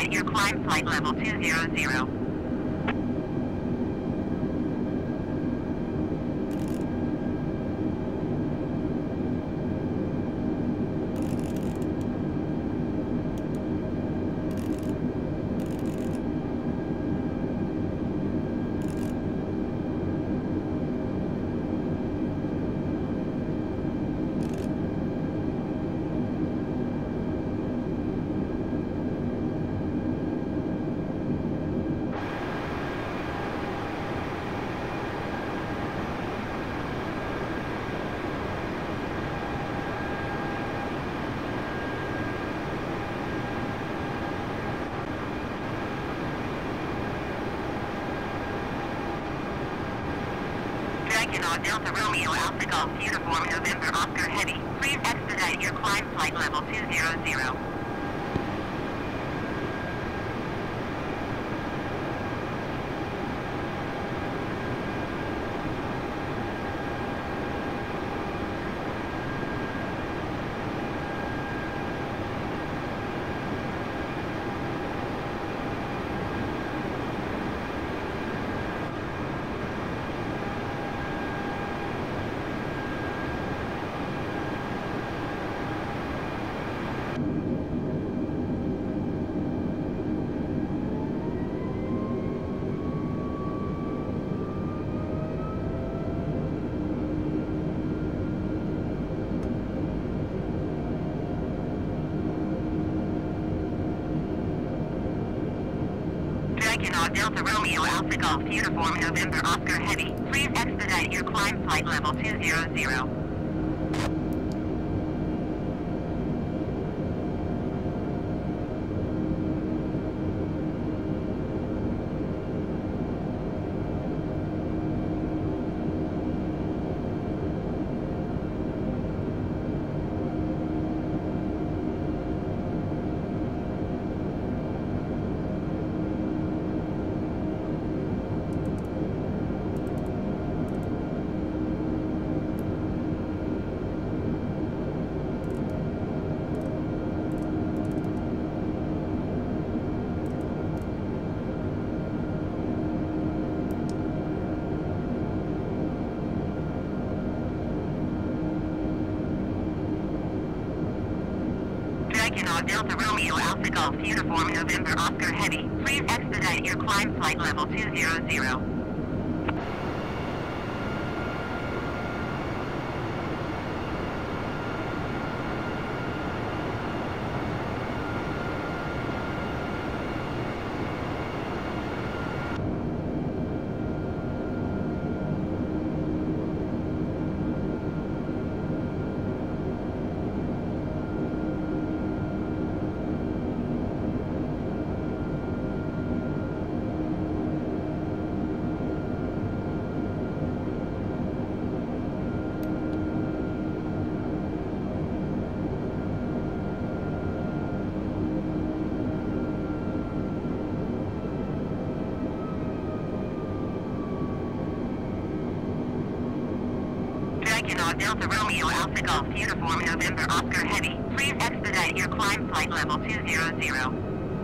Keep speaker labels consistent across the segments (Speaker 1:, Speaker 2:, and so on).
Speaker 1: expedite your climb flight level 200. Delta Romeo Alpha Golf Uniform November Oscar Heavy, please expedite your climb flight level 200. Delta Romeo Alpha Golf Uniform November Oscar Heavy, please expedite your climb flight level 200. Delta Romeo Alpha Golf Uniform November Oscar Heavy, please expedite your climb flight level 200. Delta Romeo Alpha Golf Uniform November Oscar Heavy, please expedite your climb flight level 200.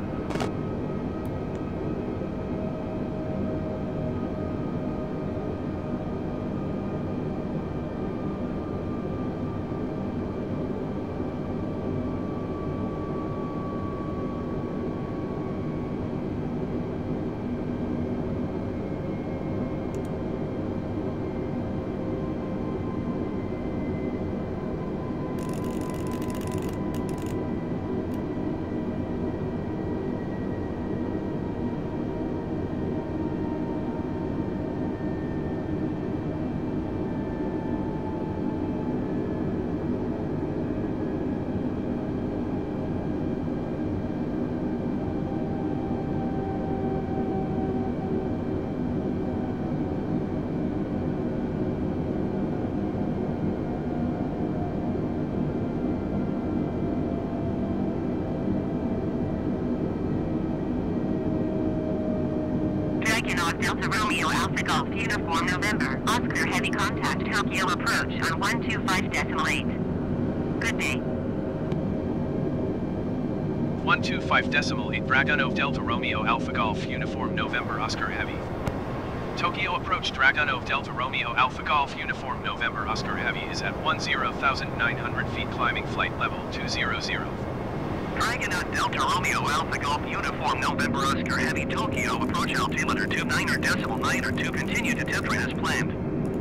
Speaker 1: Delta Romeo Alpha Golf Uniform November Oscar Heavy contact Tokyo approach on 125.8. Good day.
Speaker 2: 125.8 Dragunov Delta Romeo Alpha Golf Uniform November Oscar Heavy. Tokyo approach Dragunov Delta Romeo Alpha Golf Uniform November Oscar Heavy is at 10,900 feet climbing flight level 200.
Speaker 1: Dragunov Delta Romeo Alpha Golf Uniform November Oscar Heavy Tokyo approach altimeter 29.9 continue to test as planned.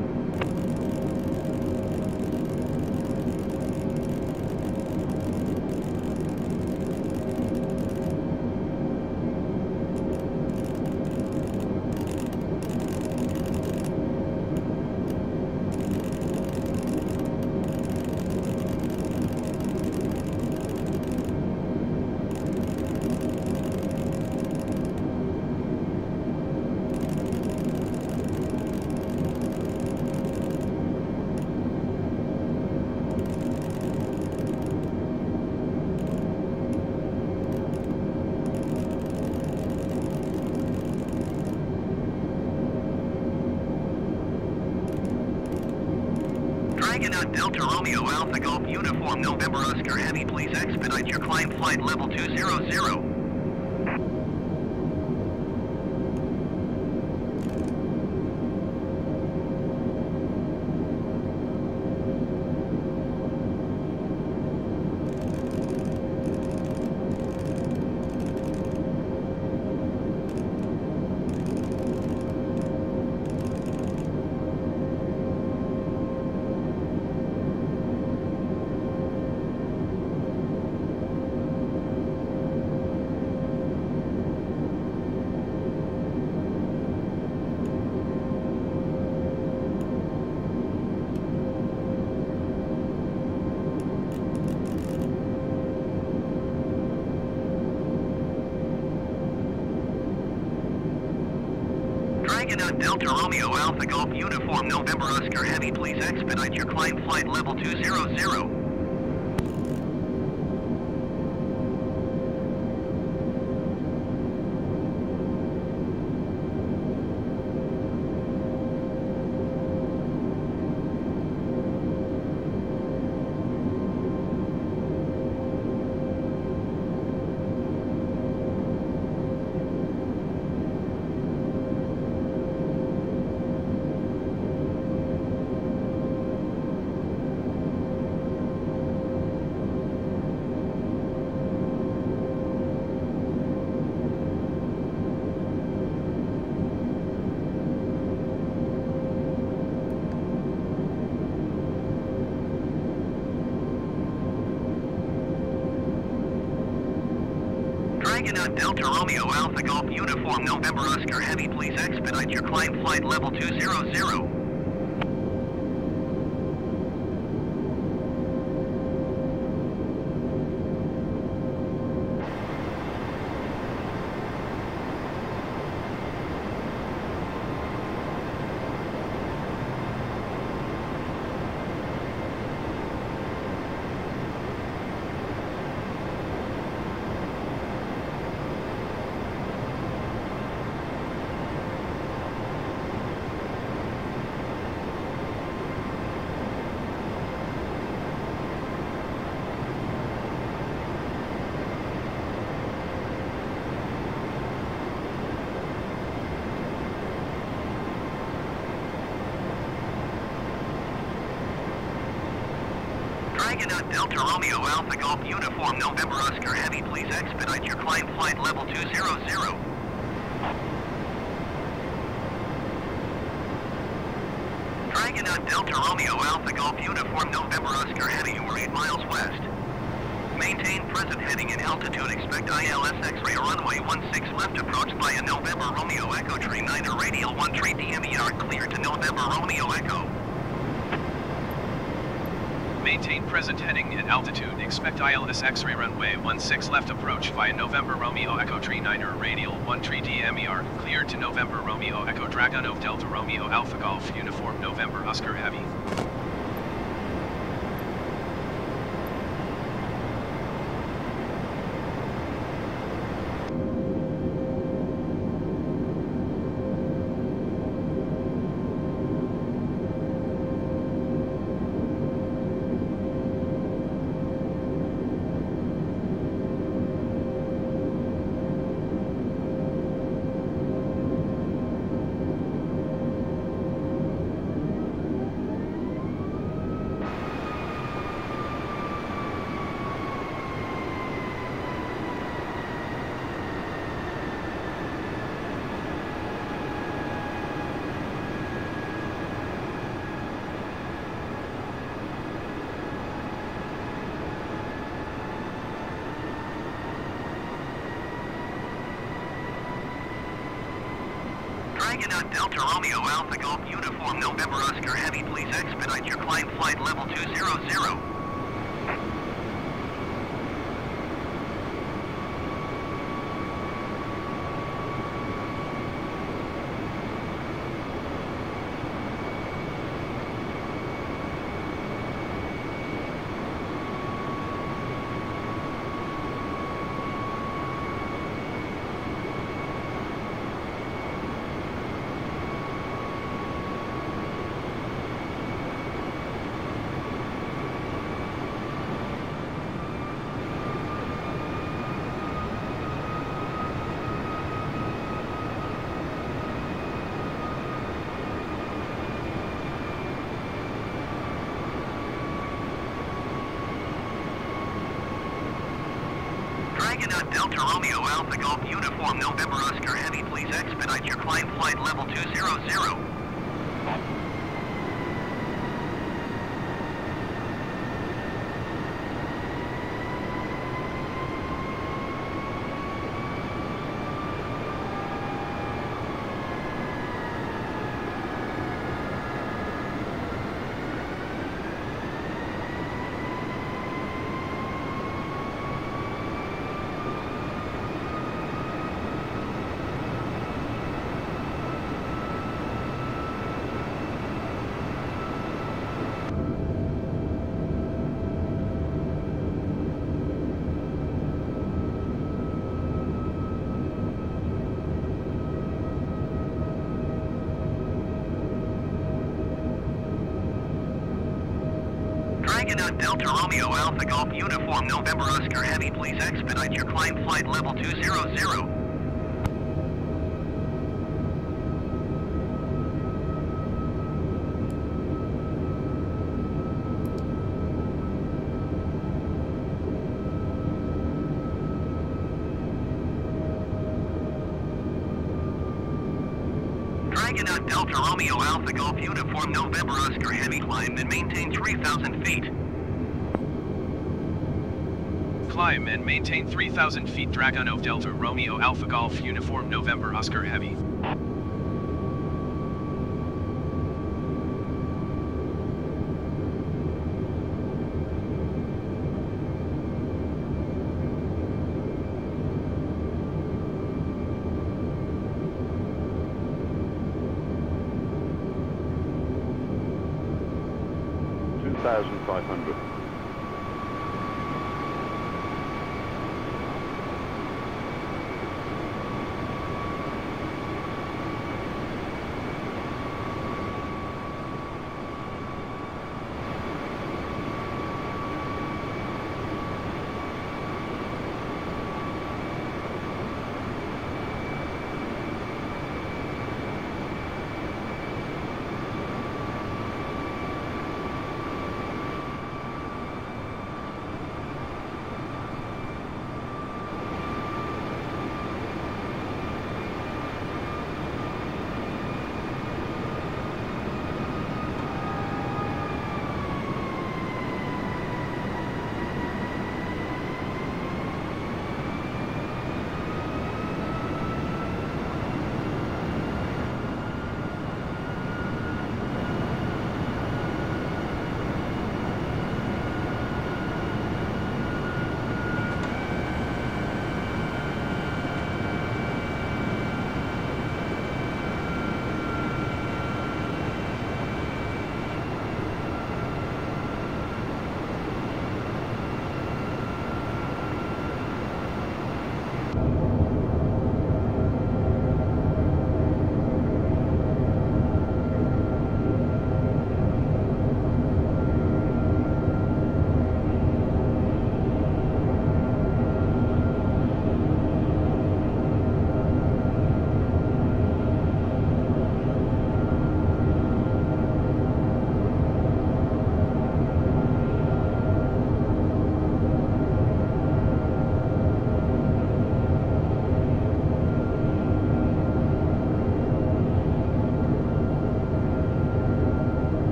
Speaker 1: Dragunov Delta Romeo Alpha Golf Uniform November Oscar Heavy, please expedite your climb flight level 200. Dragunov Delta Romeo Alpha Golf Uniform November Oscar Heavy, please expedite your climb flight level 200. Dragunov Delta Romeo Alpha Golf Uniform November Oscar Heavy, please expedite your climb flight level 200. Dragunov Delta Romeo Alpha Golf Uniform November Oscar Heavy, please expedite your climb flight level 200. Dragunov Delta Romeo Alpha Golf Uniform November Oscar Heavy, you are 8 miles west. Maintain present heading and altitude, expect ILS X-ray runway 16 left approach via November Romeo Echo Tree 9 radial 13 DMER clear to November Romeo Echo.
Speaker 2: Maintain present heading and altitude, expect ILS X-ray runway 16 left approach via November Romeo Echo Tree 9 radial 13 DMER cleared to November Romeo Echo Dragunov Delta Romeo Alpha Golf Uniform November Oscar Heavy.
Speaker 1: Dragonaut Delta Romeo Alpha Golf Uniform November Oscar Heavy, please expedite your climb flight level 200. Dragonaut Delta Romeo Alpha Golf Uniform November Oscar Heavy, please expedite your climb flight level 200. Dragonaut Delta Romeo Alpha Golf Uniform November Oscar Heavy, please expedite your climb flight level 200. Dragonaut Delta Romeo Alpha Golf Uniform November Oscar Heavy, climb and maintain 3,000 feet.
Speaker 2: Climb and maintain 3,000 feet. Dragonaut Delta Romeo Alpha Golf Uniform November Oscar Heavy.
Speaker 3: $2,500.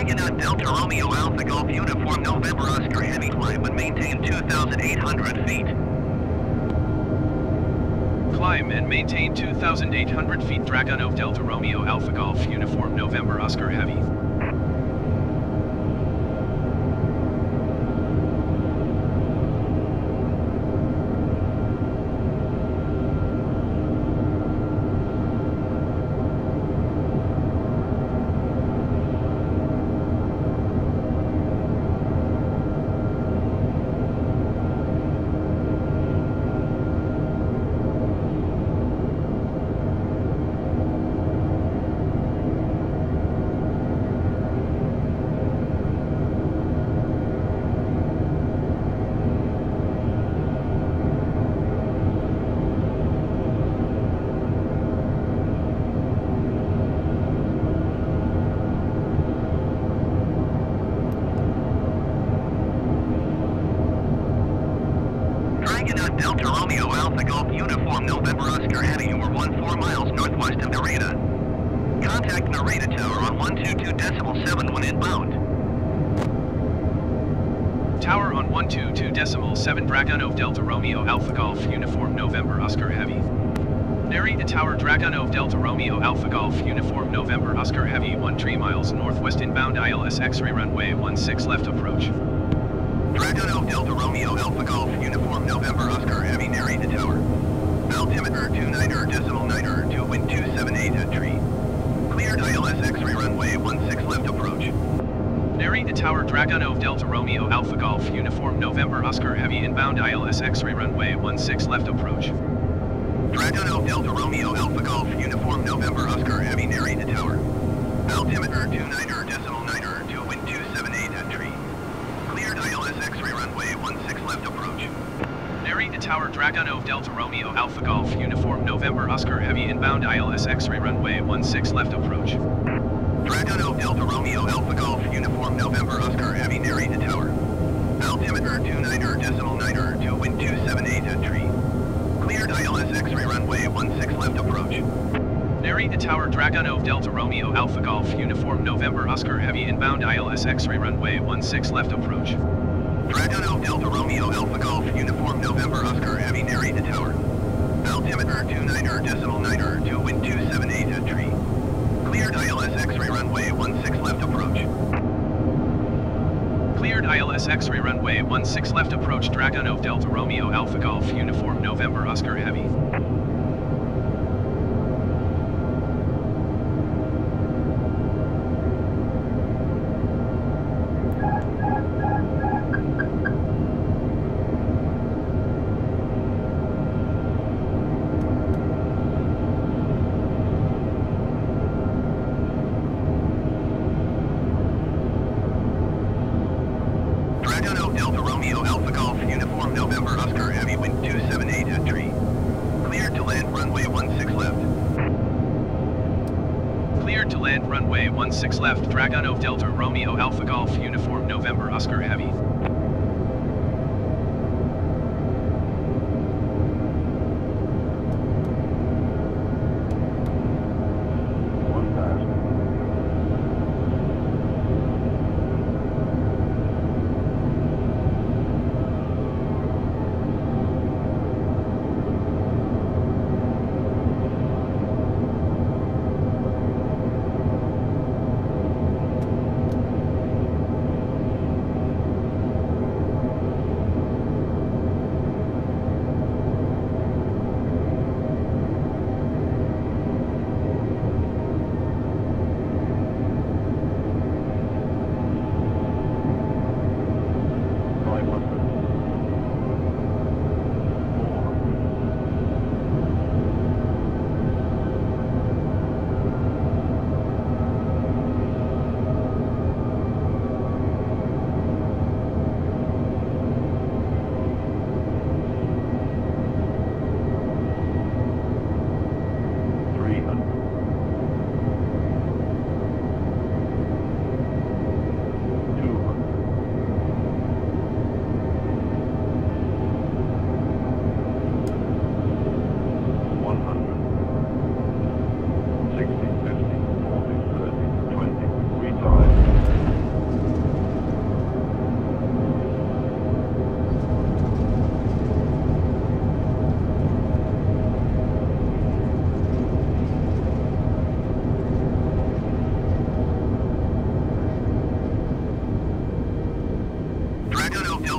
Speaker 1: Dragonaut Delta Romeo Alpha Golf Uniform November Oscar Heavy climb and maintain 2,800 feet.
Speaker 2: Climb and maintain 2,800 feet. Dragonaut Delta Romeo Alpha Golf Uniform November Oscar Heavy.
Speaker 1: Dragonaut Delta Romeo Alpha Golf Uniform November Oscar Heavy, you are 14 miles northwest of Narita. Contact Narita Tower on 122.7 when inbound.
Speaker 2: Tower on 122.7. Dragonaut Delta Romeo Alpha Golf Uniform November Oscar Heavy. Narita Tower. Dragonaut Delta Romeo Alpha Golf Uniform November Oscar Heavy, 13 miles northwest inbound. ILS X-ray runway 16 left approach.
Speaker 1: Dragonaut Delta Romeo Alpha Golf Uniform November Oscar Heavy, Narita Tower. Altimeter 29.9, wind 278 at tree. Cleared ILS X-ray runway 16 left approach.
Speaker 2: Narita Tower. Dragonaut Delta Romeo Alpha Golf Uniform November Oscar Heavy inbound. ILS X-ray runway 16 left approach.
Speaker 1: Dragonaut Delta Romeo Alpha Golf Uniform November Oscar Heavy, Narita Tower. Altimeter 29.9, wind 278 at tree. Cleared ILS X-ray runway 16 left approach.
Speaker 2: Narita Tower. Dragonaut Delta Romeo Alpha Golf Uniform November Oscar Heavy inbound. ILS X-ray runway 16 left approach.
Speaker 1: Dragonaut Delta Romeo Alpha Golf Uniform November Oscar Heavy, Narita Tower. Altimeter 29.9, wind 278 at tree. Cleared ILS X-ray runway 16 left approach.
Speaker 2: Narita Tower. Dragonaut Delta Romeo Alpha Golf Uniform November Oscar Heavy inbound. ILS X-ray runway 16 left approach.
Speaker 1: Dragonaut Delta Romeo Alpha Golf Uniform November Oscar Heavy, Narita Tower. Altimeter 29.9, wind 278 at tree. Cleared ILS X-ray runway 16 left approach.
Speaker 2: Cleared ILS X-ray runway 16 left approach. Dragonaut Delta Romeo Alpha Golf Uniform November Oscar Heavy.
Speaker 1: Dragonaut Delta Romeo Alpha Golf Uniform November Oscar Heavy, wind 278 at tree. Cleared to land runway 16 left.
Speaker 2: Cleared to land runway 16 left. Dragonaut Delta Romeo Alpha Golf Uniform November Oscar Heavy.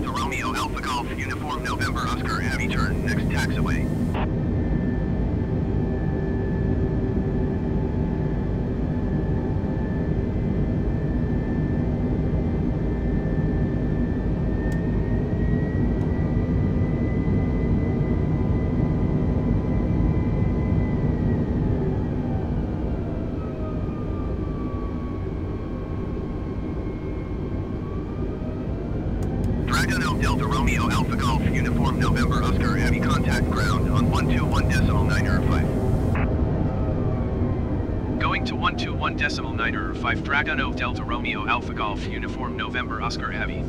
Speaker 1: Delta Romeo Alpha Golf Uniform November Oscar Heavy turn next taxiway. Delta Romeo Alpha Golf Uniform November Oscar Heavy contact ground on 121.905.
Speaker 2: Going to 121.905 Dragunov Delta Romeo Alpha Golf Uniform November Oscar Heavy.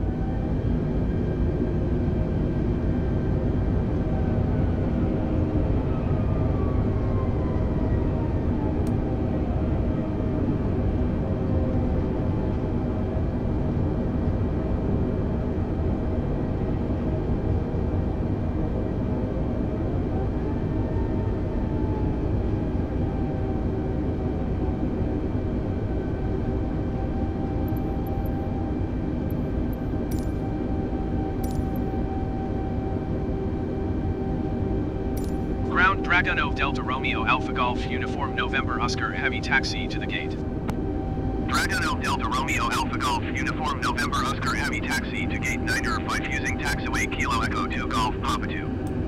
Speaker 2: Ground Dragunov Delta Romeo Alpha Golf Uniform November Oscar Heavy taxi to the gate.
Speaker 1: Dragunov Delta Romeo Alpha Golf Uniform November Oscar Heavy taxi to gate 905 using taxiway Kilo Echo 2 Golf Papa 2.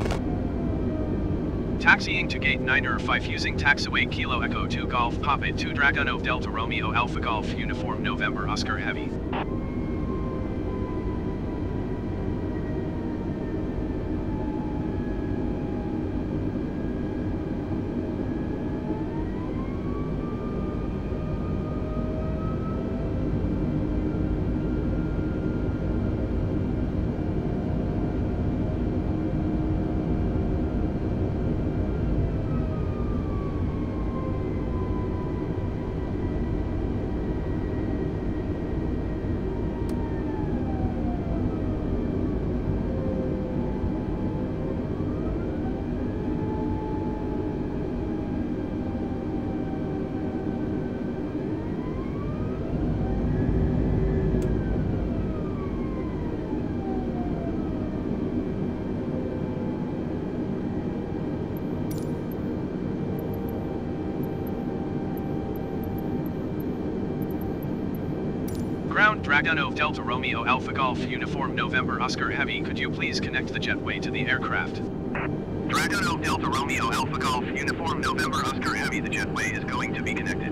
Speaker 2: Taxiing to gate 905 using taxiway Kilo Echo 2 Golf Papa 2 Dragunov Delta Romeo Alpha Golf Uniform November Oscar Heavy. Ground Dragunov Delta Romeo Alpha Golf Uniform November Oscar Heavy, could you please connect the jetway to the aircraft?
Speaker 1: Dragunov Delta Romeo Alpha Golf Uniform November Oscar Heavy, the jetway is going to be connected.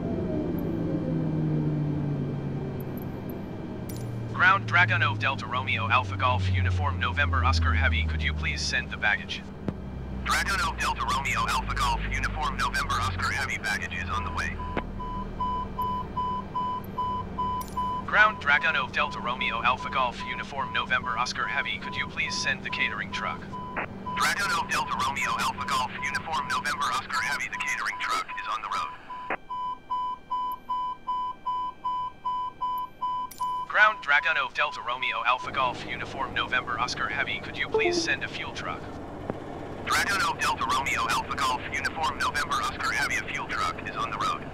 Speaker 2: Ground Dragunov Delta Romeo Alpha Golf Uniform November Oscar Heavy, could you please send the baggage?
Speaker 1: Dragunov Delta Romeo Alpha Golf Uniform November Oscar Heavy, baggage is on the way.
Speaker 2: Ground Dragunov Delta Romeo Alpha Golf Uniform November Oscar Heavy, could you please send the catering truck?
Speaker 1: Dragunov Delta Romeo Alpha Golf Uniform November Oscar Heavy, the catering truck is on the road.
Speaker 2: Ground Dragunov Delta Romeo Alpha Golf Uniform November Oscar Heavy, could you please send a fuel truck?
Speaker 1: Dragunov Delta Romeo Alpha Golf Uniform November Oscar Heavy, a fuel truck is on the road.